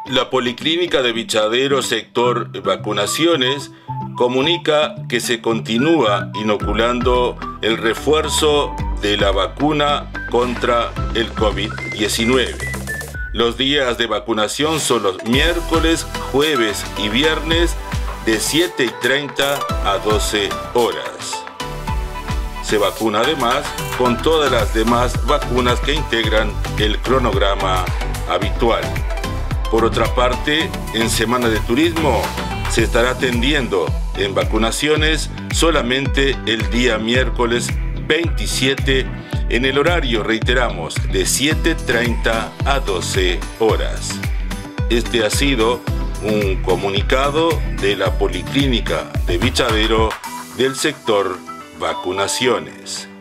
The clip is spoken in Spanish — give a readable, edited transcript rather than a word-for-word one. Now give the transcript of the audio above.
La Policlínica de Vichadero, sector vacunaciones, comunica que se continúa inoculando el refuerzo de la vacuna contra el COVID-19. Los días de vacunación son los miércoles, jueves y viernes de 7:30 a 12 horas. Se vacuna además con todas las demás vacunas que integran el cronograma habitual. Por otra parte, en Semana de Turismo se estará atendiendo en vacunaciones solamente el día miércoles 27 en el horario, reiteramos, de 7:30 a 12 horas. Este ha sido un comunicado de la Policlínica de Vichadero del sector vacunaciones.